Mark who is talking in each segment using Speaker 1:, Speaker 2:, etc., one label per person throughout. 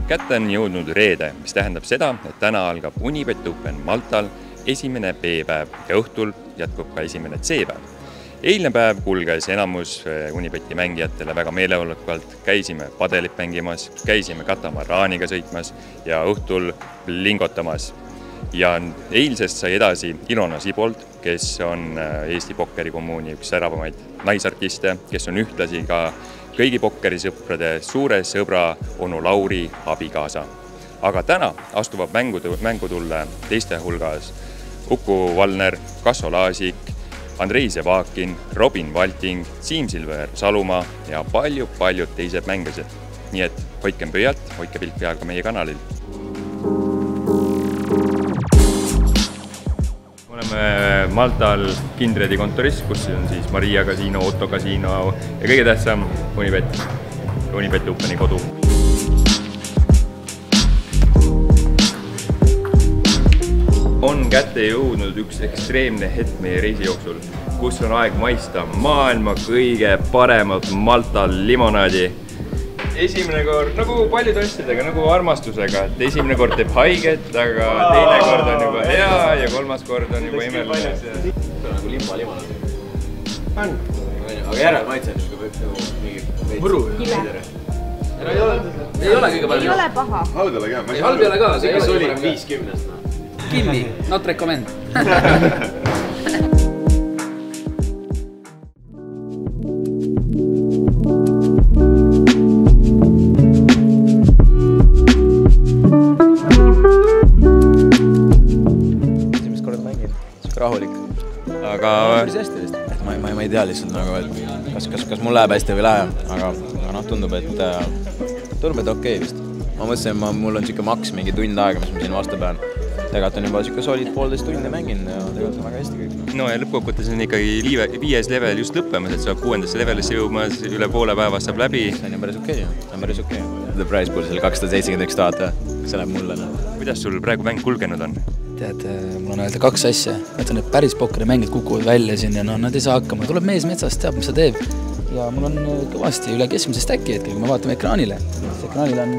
Speaker 1: Kätte on jõudnud reede, mis tähendab seda, et täna algab Unibet Open Maltal esimene B-päev ja õhtul jätkub ka esimene C-päev. Eilne päev kulges enamus Unibeti mängijatele väga meeleolukalt, käisime padelit mängimas, käisime katamaraaniga sõitmas ja õhtul lingotamas. Ja eilsest sai edasi Ilona Sibold, kes on Eesti pokkerikommuuni üks säravamaid naisartiste, kes on ühtlasi ka kõigi pokkerisõprade suure sõbra onu Lauri abikaasa. Aga täna astuvad mängu tulla teiste hulgas Uku Valner, Kasso Laasik, Andrei Zevakin, Robin Valting, Siim Silver Salumaa ja paljud teised mängised. Nii et hoidkem pöialt, hoidke pilk peal ka meie kanalil. Oleme Maltal Kindredi kontoris, kus on siis Maria Kasiino, Otto Kasiino ja kõige tähtsam Unibet Openi kodu. On kätte jõudnud üks ekstreemne hetk meie reisi jooksul, kus on aeg maista maailma kõige paremat Maltal limonaadi. Esimene kord, nagu paljude asjadega, nagu armastusega, et esimene kord teeb haiget, aga teine kord on juba hea ja kolmas kord on juba imeline.
Speaker 2: See on nagu limba limonaad. On. Aga järel maitse on mingi võru.
Speaker 3: Kile.
Speaker 2: Ei ole kõige palju.
Speaker 3: Ei ole paha.
Speaker 4: Halb ei ole ka.
Speaker 2: Halb ei ole ka, see kes oli 50.
Speaker 5: Kimmi, not recommend.
Speaker 2: Rahulik.
Speaker 1: Aga
Speaker 2: ma ei tea lihtsalt nagu, et kas mul läheb hästi või lähe, aga tundub, et okei vist. Ma mõtlesin, mul on siuke maks mingi tund aega, mis ma siin vastu pean. Tegelikult on juba siuke solid 1,5 tundi mängin ja tegelikult on väga hästi kõik.
Speaker 1: No ja lõppkokkuvõttes on ikkagi 5. level just lõppemas, et sa 6. levelisse jõumas, üle poole päevast saab läbi.
Speaker 2: See on ju päris okei. The price pool seal 271 000, see läheb mulle.
Speaker 1: Kuidas sul praegu mäng kulgenud on?
Speaker 5: Tead, mul on öelda 2 asja. Et need päris pokkerimängid kukuvad välja siin ja nad ei saa hakkama. Tuleb mees metsast, teab, mis ta teeb. Ja mul on kõvasti üle keskmise stacki hetkel, kui me vaatame ekraanile. See ekraanil on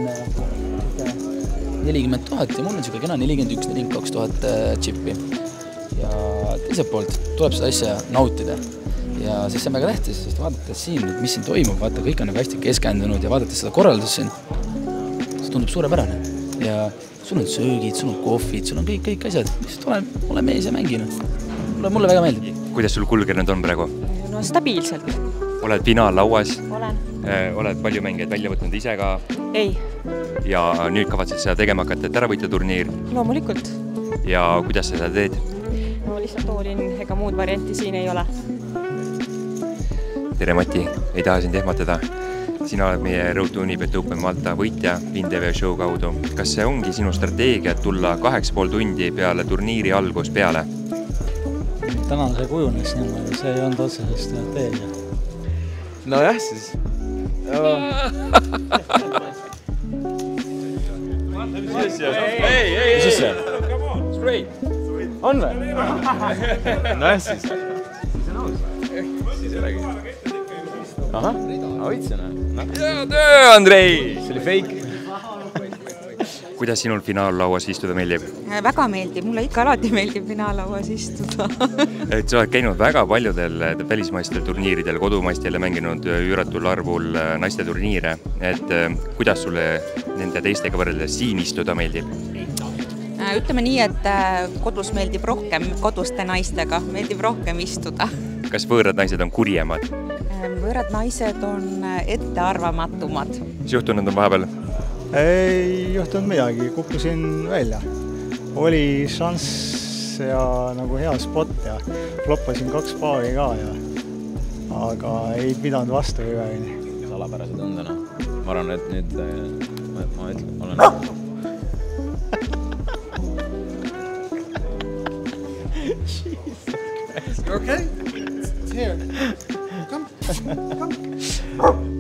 Speaker 5: 40 000 ja mul on siuke kena 41-42 000 chippi. Ja teiselt poolt tuleb seda asja nautida. Ja siis see on väga tähtis, sest vaadates siin, mis siin toimub, vaata, kõik on hästi keskendunud ja vaadates seda korraldust siin, see tundub suurepärane. Ja sul on söögid, sul on kohvid, sul on kõik asjad. Lihtsalt ole mees ja mängin. Mulle väga meeldib.
Speaker 1: Kuidas sul kulgenud on praegu?
Speaker 3: No stabiilselt.
Speaker 1: Oled finaallauas?
Speaker 3: Olen.
Speaker 1: Oled palju mängijaid välja võtnud ise ka?
Speaker 3: Ei.
Speaker 1: Ja nüüd kavatsed seda tegema hakata, et ära võita turniir?
Speaker 3: Loomulikult.
Speaker 1: Ja kuidas sa seda teed?
Speaker 3: No lihtsalt toolin, ega muud varianti siin ei ole.
Speaker 1: Tere Mati, ei taha sind ehmatada. Sina oled meie Road to Unibet Open Malta võitja PinTV show kaudu. Kas see ongi sinu strateegia, et tulla 8,5 tundi peale turniiri algus peale?
Speaker 6: Täna see kujunes niimoodi, see ei olnud otseselt strateegia.
Speaker 2: No jah, siis. Mis siis see? Straight. On või? No jah, siis. Siis on aus. Siis ei olegi. Aha, hoidsena.
Speaker 1: Hea töö, Andrei!
Speaker 2: See oli fake.
Speaker 1: Kuidas sinul finaallauas istuda meeldib?
Speaker 3: Väga meeldib, mulle ikka alati meeldib finaallauas istuda.
Speaker 1: Et sa oled käinud väga paljudel välismaistel turniiridel, kodumaistel ja mänginud üüratul arvul naiste turniire. Et kuidas sulle nende teistega võrreldes siin istuda meeldib?
Speaker 3: Ütleme nii, et kodus meeldib rohkem koduste naistega, meeldib rohkem istuda.
Speaker 1: Kas võõrad naised on kurjemad?
Speaker 3: Võõrad naised on ettearvamatumad.
Speaker 1: Mis juhtunud on vahepeal?
Speaker 6: Ei juhtunud midagi, kukkusin välja. Oli šanss ja nagu hea spot ja floppasin 2 paari ka ja aga ei pidanud vastu üheni.
Speaker 2: Salapärase tundena. Ma arvan, et nüüd ma ütlen, olen
Speaker 6: Jesus Christ. You okay? It's here. Come.